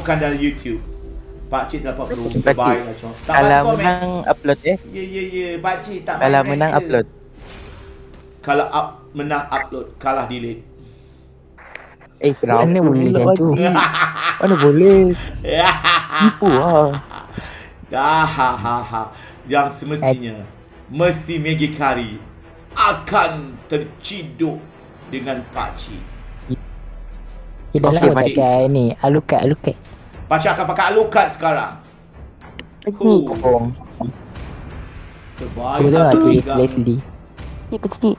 bukan dari YouTube. Pakcik tak dapat berubah baik lah Cok. Tak Kalau baca komen. menang upload Ya. Pakcik tak main Kalau rank menang ke? upload. Kalau menang upload, kalah delete. Kenapa Mana boleh pula macam tu? Pakcik? Mana boleh? Tipu lah. Yang semestinya mesti Maggie Curry akan terciduk dengan pakcik. Kita Okey, lah Pakcik. pakai ni Alucard. Pakcik akan pakai Alucard sekarang. Bohong. Terbaik Aku tengok aku tu pegang. Leslie. Ni kecil.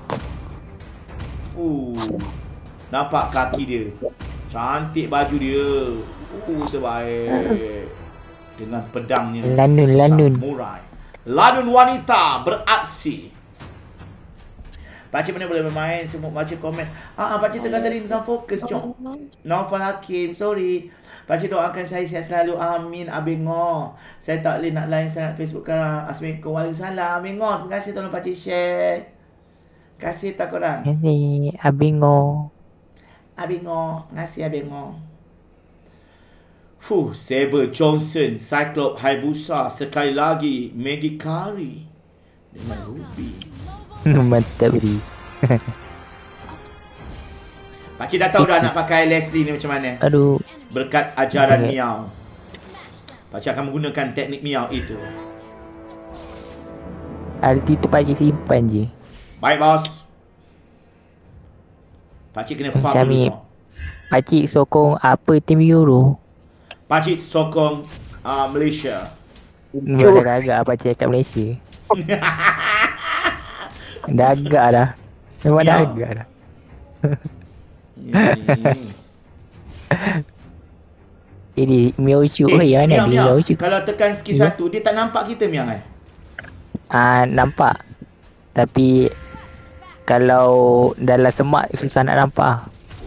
Nampak kaki dia. Cantik baju dia. Terbaik. Dengan pedangnya. Lanun. Samurai. Lanun wanita beraksi. Pakcik mana boleh bermain? Semua baca komen. Pakcik tengah fokus, Cok. Naufal Hakim, sorry. Pakcik doakan saya sihat selalu. Amin. Abang Ngor. Saya tak boleh nak lain sangat Facebook sekarang. Assalamualaikum. Waalaikumsalam. Abang Ngor, terima kasih tolong pakcik share. Terima kasih tak korang. Ni Abingo. Abang Ngor. Terima kasih Abang Ngor. Saber Johnson, Cyclops Hayabusa, sekali lagi Maggie Curry dengan Ruby. Mantap ni. Pakcik dah tahu dah nak pakai Leslie ni macam mana. Aduh. Berkat ajaran Miao. Pakcik akan menggunakan teknik Miao itu. Arti tu pakcik simpan je. Baik bos. Pakcik kena farm Macam dulu, ni. Cok. Pakcik sokong apa tim Euro? Pakcik sokong Malaysia. Dah agak pakcik kat Malaysia. Dah agak dah. Memang dah Ya. agak dah. Ini Miochu. Yang mana dia Miao, Miochu? kalau tekan skill 1 dia tak nampak kita Miao Nampak. Tapi kalau dalam semak susah nak nampak.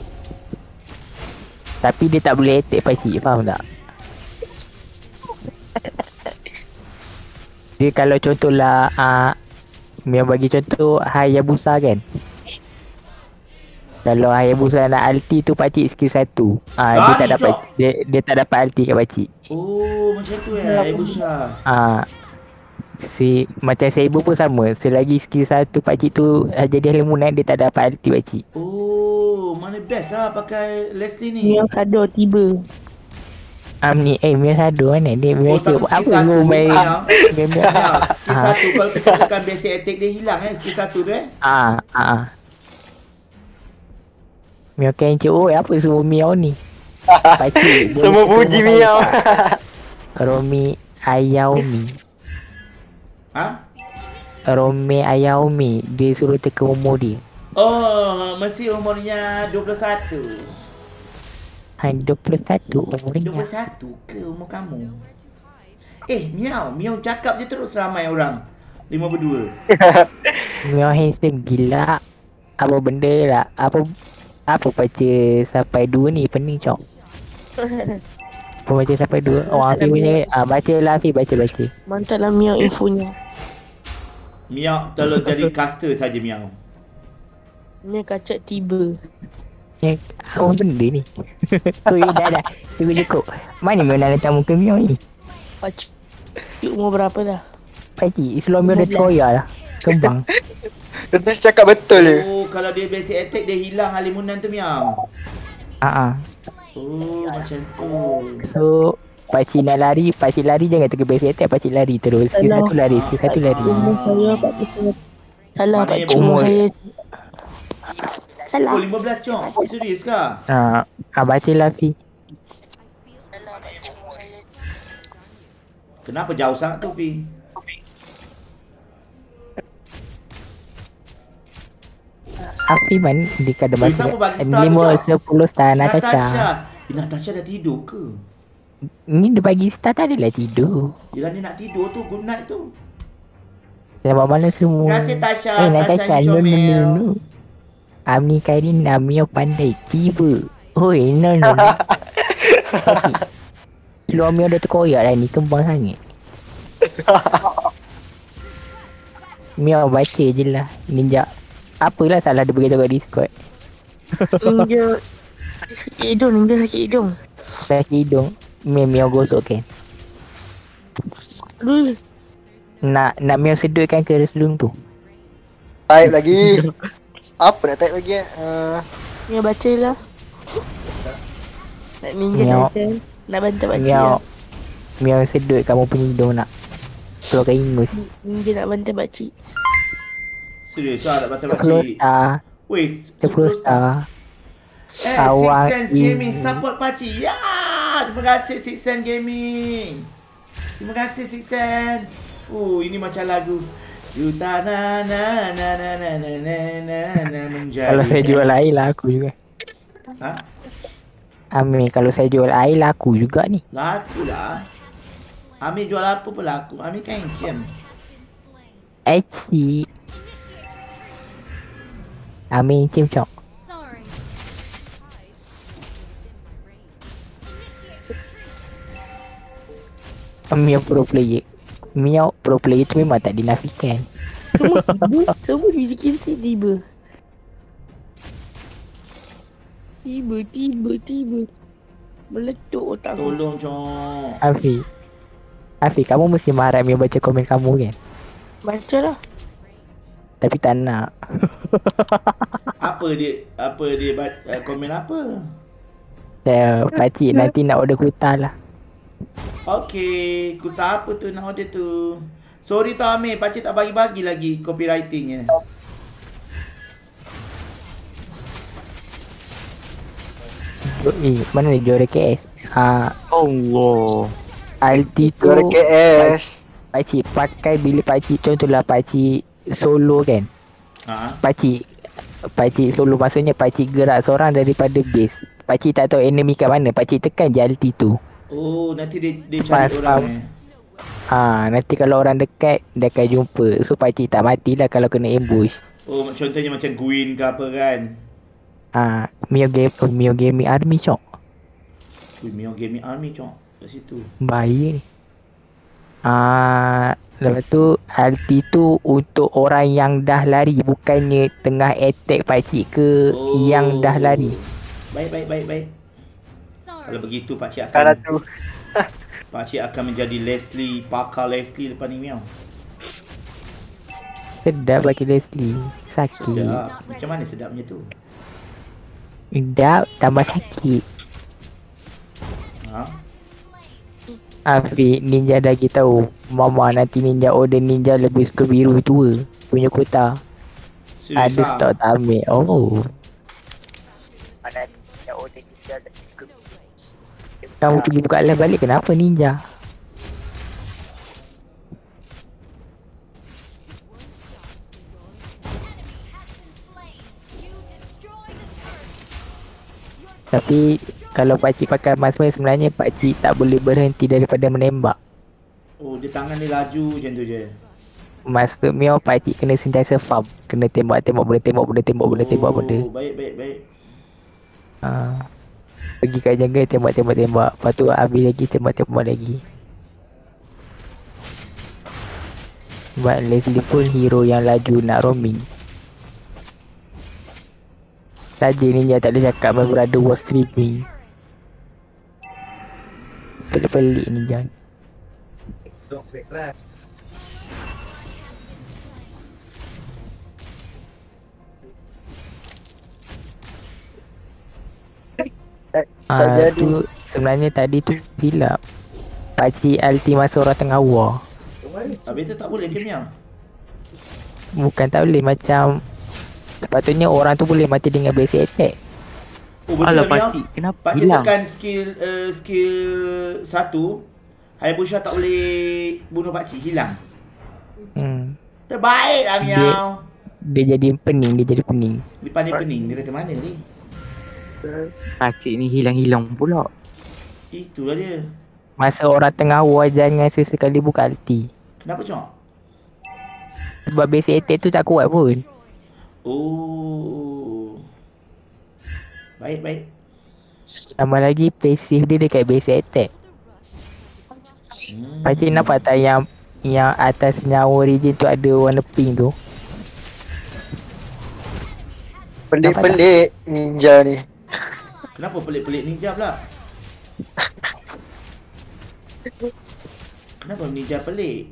Tapi dia tak boleh attack pakcik, faham tak? Dia kalau contohlah Mia bagi contoh Hayabusa kan. Kalau Hayabusa nak ulti tu pakcik skill 1. Dia tak dapat dia tak dapat ulti kat pakcik. Macam tu Hayabusa. Macam Saber pun sama. Selagi skill 1 pakcik tu jadi Halimunan, dia tak dapat ulti pakcik. Mana best lah pakai Leslie ni. Mio kado tiba. Ni Mia Sado mana dia Mia tapi apa skill 1 lu main Miao, skill 1 kalau kita tekan basic attack dia hilang skill 1 tu Mia kencur. Apa semua Mia ni? Pakcik Semua puji Miao. Romi Ayaomi. Romi Ayaomi. Dia suruh teka umur dia. Mesti umurnya 21. 21 umurnya. 21 ke umur kamu? Miao cakap je terus ramai orang. 5 berdua. Mia handsome gila. Apa benda lah. Apa baca sampai 2 ni pening Cok. Apa baca sampai 2? Afi punya. Baca lah Afi, baca. Mantap lah Mio infonya. Miao tolong jadi caster saja Miao. Mio kacak tiba. Apa benda ni? Dah. Cukup. Mana Mio nak letak muka Mio ni? Pakcik umur berapa dah? Pakcik, Islam Mio dah koyak lah. Kembang. Betul cakap betul je. Kalau dia basic attack dia hilang Halimunan tu Miao. Macam tu. So, pakcik nak lari, pakcik lari jangan tengah basic attack, pakcik lari terus. Skill 1 lari. Umur saya 40. Salah Maknanya pakcik umur saya. Salah. 15 Cok. Serius ke? Baca lah Fi. Kenapa jauh sangat tu Fi? Afi man di kada Siapa bagi star tu, 5-10 star Natasha. Natasha dah tidur ke? Ni dia bagi star tak adalah tidur. Dia ni nak tidur tu, good night tu. Sebab mana semua. Terima kasih Tasha. Natasha Tasha comel. no. Amni Karina Mio pandai tiba. Oi no. Lu Mio dah terkoyak dah ni, kembang sangat. Mio baca je lah. Ninja. Apalah salah dia beritahu kat Discord. Dia sakit hidung. Sakit hidung. Mio gosok kan. Aduh. Nak Mio sedutkan ke Resdung tu. Type lagi. Apa nak type lagi? Mio baca lah. Nak ninja Mio. baca. Nak bantu baca Mio lah. Mio sedut kamu punya hidung nak. Keluarkan ingus. Ninja nak bantu baca. Serius lah nak batal 10 pakcik. star. Weh, 10 star. Six Awak Sense ini. Gaming support pakcik. Ya, terima kasih Six Sense Gaming. Terima kasih Six Sense. Ini macam lagu. Juta na na na na na na na na na menjadi. Kalau saya jual air laku juga. Ha? Amir, kalau saya jual air laku juga ni. Laku lah. Amir jual apa pun laku. Amir kan encem. Aci. Amir cim cok. Mio pro player. Mio pro player tu memang tak dinafikan. Semua tiba. Semua sikit-sikit tiba. Tiba. Meletup otak aku. Tolong cok. Afi, kamu mesti marah Mio baca komen kamu kan? Baca lah. Tapi tak nak. Apa dia komen apa? Pakcik nanti nak order kuta lah. Okey, kuta apa tu nak order tu? Sorry tau Amir, pakcik tak bagi-bagi lagi copywritingnya. Mana ni juara KS? Allah. Alti tu Juara KS. pakcik pakai bila pakcik contohlah pakcik solo kan. Pakcik solo maksudnya pakcik gerak seorang daripada base. Pakcik tak tahu enemy kat mana, pakcik tekan je alti tu. Oh, nanti dia cari orang Nanti kalau orang dekat dia akan jumpa. So pakcik tak matilah kalau kena ambush. Oh, contohnya macam Gwyn ke apa kan? Mio Gaming Army cok. Mio Gaming Army cok kat situ. Bahaya ni. Lepas tu ulti tu untuk orang yang dah lari, bukannya tengah attack pakcik ke yang dah lari. Baik. Kalau begitu pakcik Kalau akan tu. pakcik akan menjadi Leslie, pakar Leslie lepas ni Miao. Sedap bagi Leslie. Sakit. Sedap. Macam mana sedapnya tu? Sedap tambah sakit. Afiq, ninja dah tahu. Mama nanti ninja order ninja lebih suka biru tua punya kota. Serius Ada lah? stok tak ambil. Oh. Mana ninja order ninja lebih suka biru. Kamu pergi buka live balik kenapa ninja? Tapi kalau pakcik pakai mask sebenarnya pakcik tak boleh berhenti daripada menembak. Oh, dia tangan dia laju macam tu je. Mask Mio pakcik kena sentiasa farm. Kena tembak boleh tembak benda. Baik. Pergi kat jungle tembak. Lepas tu habis lagi tembak lagi. Sebab Leslie pun hero yang laju nak roaming. Saja ninja tak boleh cakap my brother was streaming. Pelik-pelik ninja. Tu sebenarnya tadi tu silap. Pakcik ulti masa orang tengah war. Habis tu tak boleh ke Miao? Bukan tak boleh, macam sepatutnya orang tu boleh mati dengan basic attack. Oh, betul Miao? pakcik, kenapa Pakcik hilang? tekan skill 1, Hayabusa tak boleh bunuh pakcik, hilang. Terbaik lah Miao. Dia jadi pening. Dia pandai pening, dia kata mana ni? Pakcik ni hilang-hilang pula. Itulah dia. Masa orang tengah war jangan sesekali buka ulti. Kenapa cok? Sebab basic attack tu tak kuat pun. Oh. Baik. Tambah lagi passive dia dekat basic attack. Pakcik nampak tak yang atas nyawa region tu ada warna pink tu? Pelik-pelik ninja ni. Kenapa pelik-pelik ninja pula? Kenapa ninja pelik?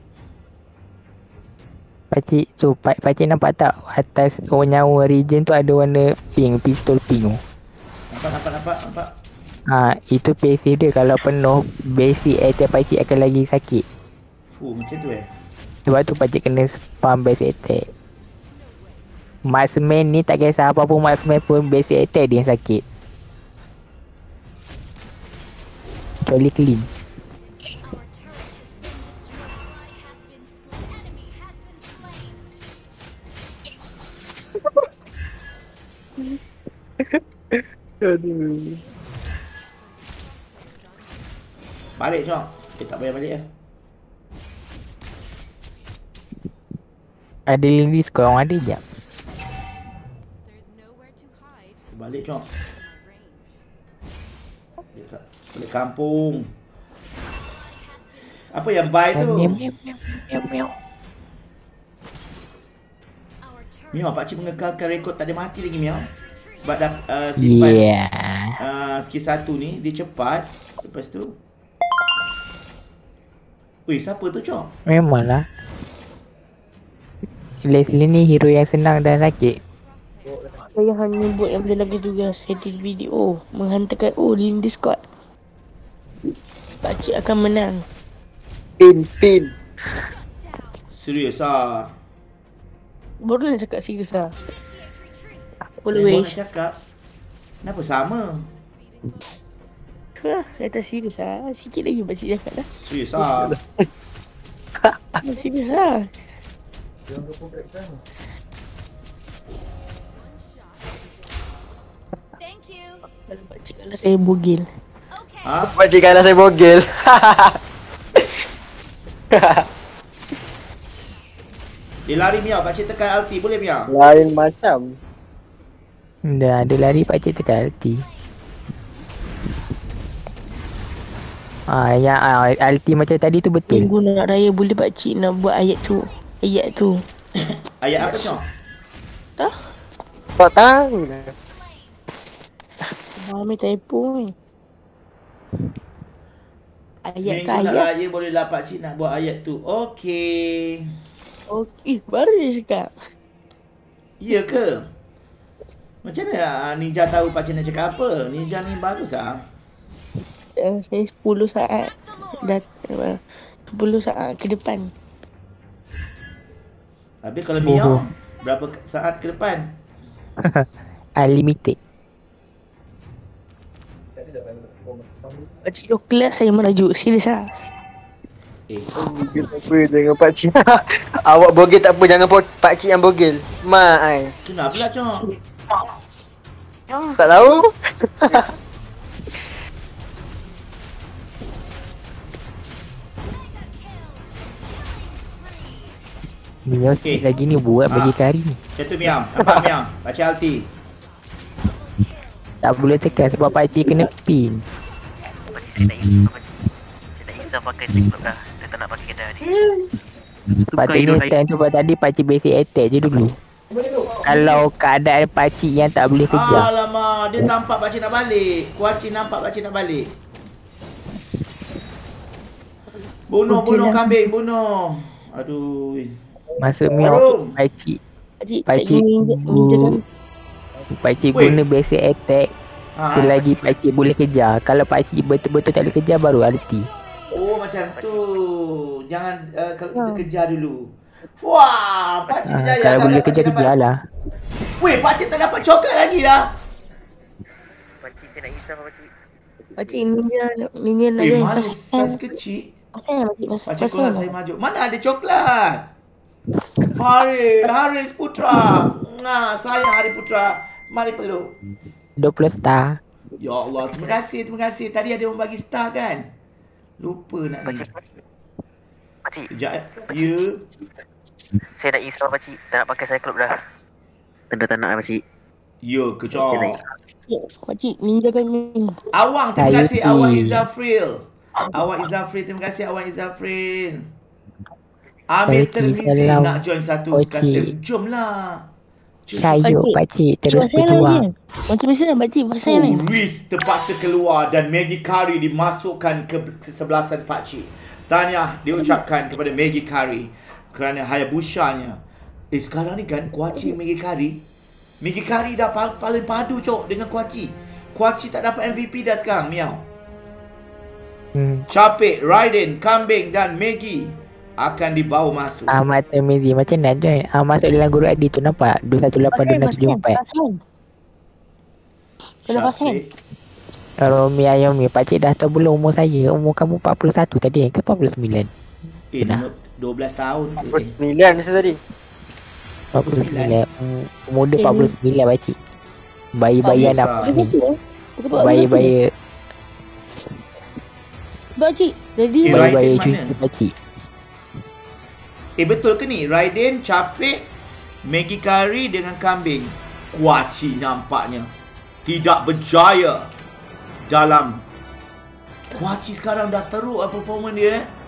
Pakcik tu, pakcik nampak tak atas nyawa region tu ada warna pink, pistol pink tu. Nampak. Ha, itu pasif dia. Kalau penuh, basic attack pakcik akan lagi sakit. Macam tu Sebab tu pakcik kena spam basic attack. Marksman ni tak kisah apa pun marksman pun basic attack dia yang sakit. Kecuali clean. Balik Cok. Tak payah balik lah. Ada list korang ada jap. Balik Cok. Balik kampung. Apa yang buy tu? Miao, pakcik mengekalkan rekod tak ada mati lagi Miao. Sebab dah simpan skill 1 ni, dia cepat. Lepas tu weh, siapa tu Cok? Memanglah. Leslie ni hero yang senang dan sakit. Saya hanya buat yang boleh lagi juga. Edit video menghantarkan di Discord. Pakcik akan menang. Pin. Serius ah. Baru nak cakap serius lah. Boleh Nak wish. cakap. Kenapa sama? Tu lah, kata serius lah. Sikit lagi pakcik cakap lah. Serius ah. Serius lah. Kalau pakcik kalah saya bogel. Ha? Pakcik kalah saya bogel. Dia lari Miao, pakcik tekan ulti boleh Miao? Lain macam. Dah ada lari pakcik tekan ulti. Yang ulti macam tadi tu betul. Minggu nak raya boleh pakcik nak buat ayat tu. Ayat apa Cok? Dah? Tak tahu dah. Mami typo ni. Ayat ke Seminggu nak ayat? raya bolehlah pakcik nak buat ayat tu. Okey. Okey, baru dia cakap. Ya ke? Macam mana Ninja tahu pakcik nak cakap apa? Ninja ni bagus ah. Saya 10 saat dah 10 saat ke depan. Habis kalau Miao berapa saat ke depan? Unlimited. Pakcik coklat saya merajuk. Serius lah. Bogel tak apa, jangan pakcik. Awak bogel tak apa, jangan pakcik yang bogel. Mak ai. Kenapa pula Cok? Tak tahu. Mio Okey. lagi ni buat bagi kari ni. Macam tu Miao. Nampak Miao? Pakcik ulti. Tak boleh tekan sebab pakcik kena pin. Saya tak insaf pakai TikTok dah. Saya tak nak pakai kedai ni. Patutnya time tu tadi pakcik basic attack je dulu. Kalau keadaan pakcik yang tak boleh kejar. Alamak, dia nampak pakcik nak balik. Kuaci nampak pakcik nak balik. Bunuh kambing, bunuh. Aduh. Masuk Harum. Mio pakcik. Pakcik menjaga. Pakcik Weh. guna basic attack. Selagi pakcik boleh kejar. Kalau pakcik betul-betul tak boleh kejar baru ulti. Oh macam tu. Jangan kalau kita kejar dulu. Wah, pakcik berjaya. Kalau Tak boleh dapat kejar pakcik kejar dapat. lah. Weh, pakcik tak dapat coklat lagi lah. Pakcik saya nak insaf pakcik. Pakcik ninja nak Eh, join mana pasal. saiz kecil. Pasal Pakcik kolah saya maju. Mana ada coklat? Haris Putra. Nah, sayang Haris Putra. Mari peluk. 20 star. Ya Allah, terima kasih. Tadi ada orang bagi star kan? Lupa nak ni. Pakcik, Sekejap. Ya. saya nak insaf pakcik. Tak nak pakai Cyclops dah. Tanda tak nak lah pakcik. Ya ke Cok? Pakcik ninja kami. Awang, terima kasih. Sayuti. Awang Izafril. Terima kasih Awang Izafril. Amir Sayuti, Termizi salam. nak join satu Okey. custom. Jomlah. Sayur pakcik terus Pasal lagi berjuang. kan? Macam biasa lah pakcik pasal ni. Ruiz terpaksa keluar dan Maggie Curry dimasukkan ke kesebelasan pakcik. Tahniah diucapkan kepada Maggie Curry kerana Hayabusa-nya. Sekarang ni kan Kuaci Maggie Curry. Maggie Curry dah paling padu cok dengan Kuaci. Kuaci tak dapat MVP dah sekarang, Miao. Capek, Raiden, Kambing dan Maggie akan dibawa masuk. Ahmad Temizi macam nak join. Masuk dalam guru ID tu nampak 218-2974. Kena pasal. Romi Ayomi, pakcik dah tahu belum umur saya? Umur kamu 41 tadi ke 49? Dah 12 tahun. 9 masa tadi. 49. Muda 49 pakcik. Bayi-bayi anak ni. Bayi-bayi. Pakcik, jadi Bayi-bayi Raiden cuci mana? pakcik. Betul ke ni? Raiden, Capek, Maggie Curry dengan Kambing. Kuaci nampaknya tidak berjaya dalam. Kuaci sekarang dah teruk performa dia.